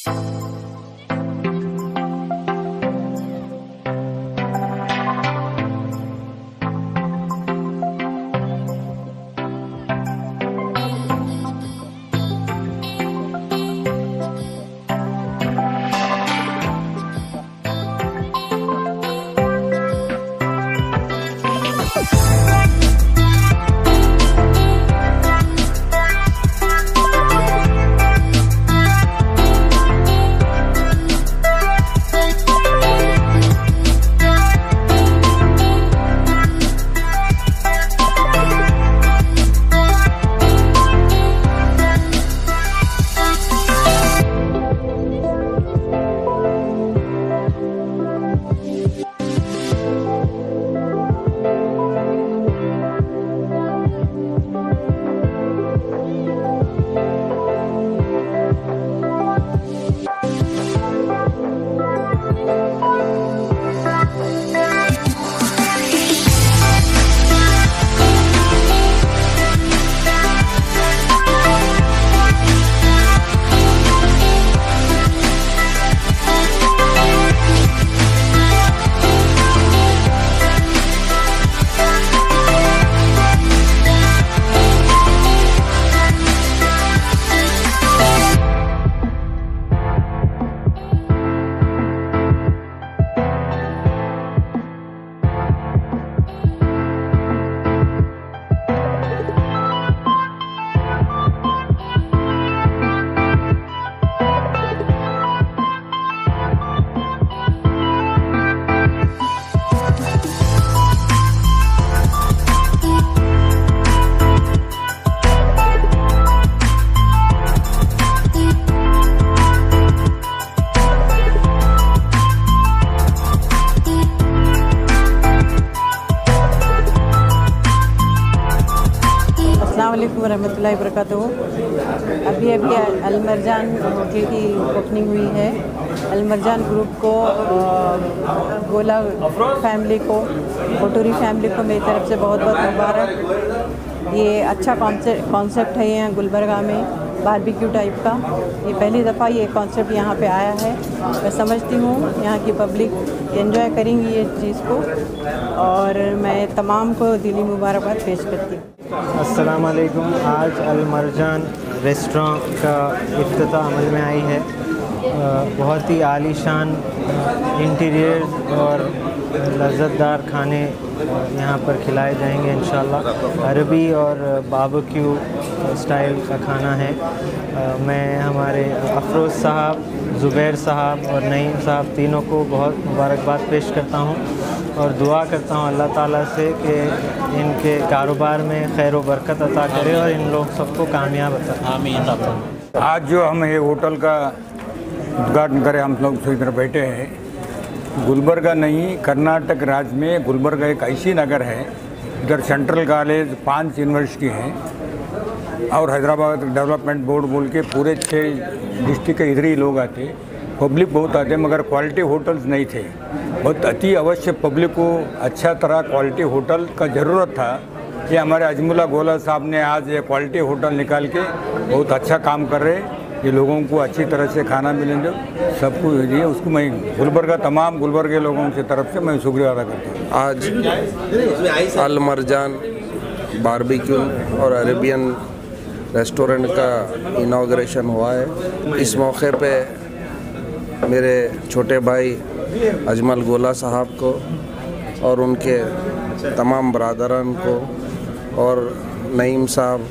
वरहमतुल्लाहि वबरकातुहू। अभी अलमरजान होटल की ओपनिंग हुई है। अलमरजान ग्रुप को, गोला फैमिली को, कोटूरी फैमिली को मेरी तरफ से बहुत बहुत मुबारक। ये अच्छा कॉन्सेप्ट है यहाँ गुलबर्गा में, बारबेक्यू टाइप का। ये पहली दफ़ा ये कॉन्सेप्ट यहाँ पे आया है। मैं समझती हूँ यहाँ की पब्लिक एंजॉय करेंगी ये चीज़ को, और मैं तमाम को दिली मुबारकबाद पेश करती हूँ। अस्सलाम वालेकुम। आज अलमरजान रेस्टोरेंट का इफ्तिताह अमल में आई है। बहुत ही आलीशान इंटीरियर और लज़्ज़तदार खाने यहाँ पर खिलाए जाएंगे इंशाल्लाह। अरबी और बारबेक्यू स्टाइल का खाना है। मैं हमारे अफरोज़ साहब, ज़ुबैर साहब और नईम साहब तीनों को बहुत मुबारकबाद पेश करता हूँ और दुआ करता हूँ अल्लाह ताला से कि इनके कारोबार में खैर व बरकत अता करे और इन लोग सबको कामयाब अता। आमीन। आज जो हम ये होटल का उद्घाटन करें, हम लोग सही तरह बैठे हैं। गुलबर्गा नहीं, कर्नाटक राज्य में गुलबर्गा एक ऐसी नगर है, इधर सेंट्रल कॉलेज, 5 यूनिवर्सिटी हैं और हैदराबाद डेवलपमेंट बोर्ड बोल के पूरे 6 डिस्ट्रिक्ट के इधर ही लोग आते। पब्लिक बहुत आते, मगर क्वालिटी होटल्स नहीं थे। बहुत अति अवश्य पब्लिक को अच्छा तरह क्वालिटी होटल का ज़रूरत था। ये हमारे अजमुल्ला गोला साहब ने आज ये क्वालिटी होटल निकाल के बहुत अच्छा काम कर रहे हैं। ये लोगों को अच्छी तरह से खाना मिलेंगे, सबको ये उसको मैं गुलबर्गा तमाम गुलबर्गे लोगों की तरफ से मैं शुक्रिया अदा करता हूँ। आज अलमरजान बारबेक्यू और अरेबियन रेस्टोरेंट का इनॉग्रेशन हुआ है। इस मौके पे मेरे छोटे भाई अजमल गोला साहब को और उनके तमाम बरादरान को और नईम साहब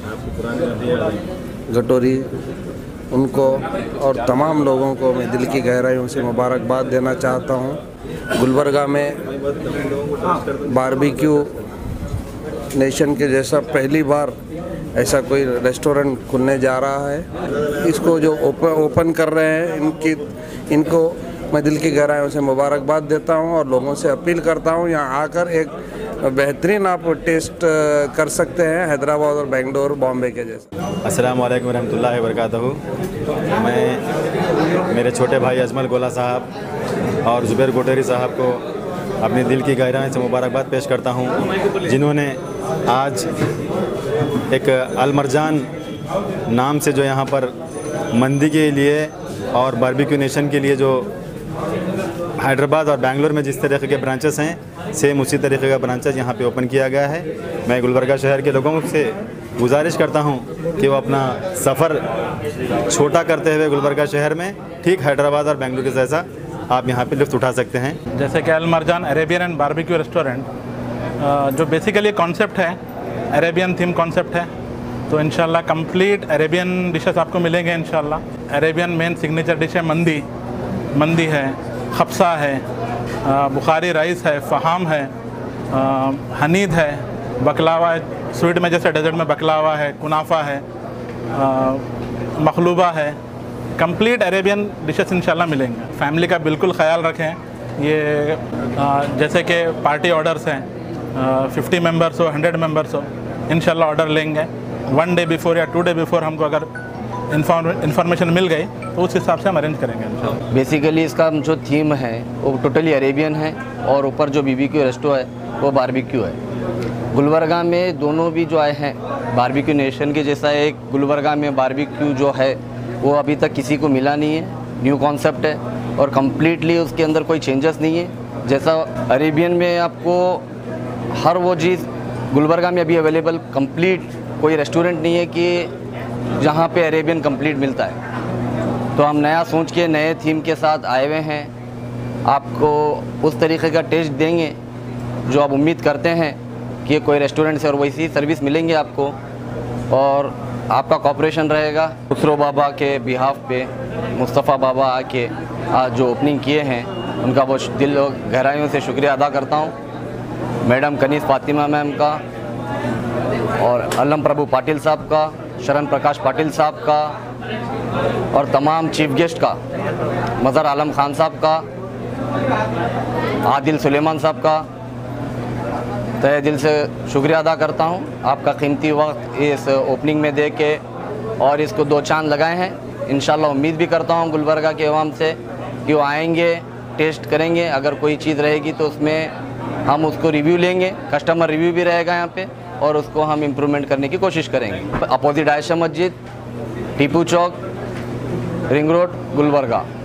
गटोरी उनको और तमाम लोगों को मैं दिल की गहराइयों से मुबारकबाद देना चाहता हूँ। गुलबर्गा में बारबेक्यू नेशन के जैसा पहली बार ऐसा कोई रेस्टोरेंट खुलने जा रहा है। इसको जो ओपन कर रहे हैं इनको मैं दिल की गहराइयों से मुबारकबाद देता हूँ और लोगों से अपील करता हूँ यहाँ आकर एक बेहतरीन आप टेस्ट कर सकते हैं हैदराबाद और बेंगलोर बॉम्बे के जैसे। अस्सलाम वालेकुम रहमतुल्लाहि वबरकातुहू। मैं मेरे छोटे भाई अजमल गोला साहब और ज़ुबैर गोटेरी साहब को अपने दिल की गहराई से मुबारकबाद पेश करता हूँ, जिन्होंने आज एक अलमरजान नाम से जो यहाँ पर मंदी के लिए और बारबेक्यू नेशन के लिए जो हैदराबाद और बेंगलोर में जिस तरीके के ब्रांचेस हैं, सेम उसी तरीके का ब्रांचेस यहाँ पे ओपन किया गया है। मैं गुलबर्गा शहर के लोगों से गुजारिश करता हूँ कि वो अपना सफ़र छोटा करते हुए गुलबर्गा शहर में ठीक हैदराबाद और बेंगलुरु के जैसा आप यहाँ पे लुत्फ़ उठा सकते हैं। जैसे कि Al Marjan Arabian and barbecue restaurant जो बेसिकली कॉन्सेप्ट है, अरेबियन थीम कॉन्सेप्ट है, तो इंशाल्लाह कंप्लीट अरेबियन डिशेस आपको मिलेंगे इंशाल्लाह। अरेबियन मेन सिग्नेचर डिश है मंदी है, खप्सा है, बुखारी राइस है, फ़हाम है, हनीद है, बकलावा है, स्वीट में जैसे डेजर्ट में बकलावा है, कुनाफा है, मखलूबा है, कंप्लीट अरेबियन डिशेस इंशाल्लाह मिलेंगे। फैमिली का बिल्कुल ख्याल रखें। ये जैसे कि पार्टी ऑर्डर्स हैं, 50 मेंबर्स हो, 100 मेंबर्स हो, इंशाल्लाह ऑर्डर लेंगे। 1 डे बिफोर या 2 डे बिफोर हमको अगर इन्फॉर्मेशन मिल गई तो उस हिसाब से हम अरेंज करेंगे इंशाल्लाह। बेसिकली इसका जो थीम है वो टोटली अरेबियन है और ऊपर जो बीबीक्यू रेस्टो है वो बारबेक्यू है। गुलबर्गा में दोनों भी जो आए हैं बारबेक्यू नेशन के जैसा एक गुलबर्गा में बारबेक्यू जो है वो अभी तक किसी को मिला नहीं है, न्यू कॉन्सेप्ट है और कम्प्लीटली उसके अंदर कोई चेंजेस नहीं है। जैसा अरेबियन में आपको हर वो चीज़ गुलबर्गा में अभी अवेलेबल कंप्लीट कोई रेस्टोरेंट नहीं है कि जहाँ पे अरेबियन कंप्लीट मिलता है। तो हम नया सोच के नए थीम के साथ आए हुए हैं, आपको उस तरीके का टेस्ट देंगे जो आप उम्मीद करते हैं कि कोई रेस्टोरेंट से और वैसी सर्विस मिलेंगे आपको और आपका कॉपरेशन रहेगा। खुसरो बाबा के बिहाफ पे मुस्तफ़ा बाबा आके आज जो ओपनिंग किए हैं उनका बहुत दिल और गहराइयों से शुक्रिया अदा करता हूँ। मैडम कनीज़ फातिमा मैम का और अलम प्रभु पाटिल साहब का, शरण प्रकाश पाटिल साहब का और तमाम चीफ गेस्ट का, मज़हर आलम खान साहब का, आदिल सुलेमान साहब का तहे दिल से शुक्रिया अदा करता हूँ। आपका कीमती वक्त इस ओपनिंग में दे के और इसको 2 चांद लगाए हैं। इंशाल्लाह उम्मीद भी करता हूँ गुलबर्गा के अवाम से कि वो आएंगे, टेस्ट करेंगे, अगर कोई चीज़ रहेगी तो उसमें हम उसको रिव्यू लेंगे, कस्टमर रिव्यू भी रहेगा यहाँ पे और उसको हम इम्प्रूवमेंट करने की कोशिश करेंगे। अपोजिट आयशा मस्जिद, टीपू चौक, रिंग रोड, गुलबर्गा।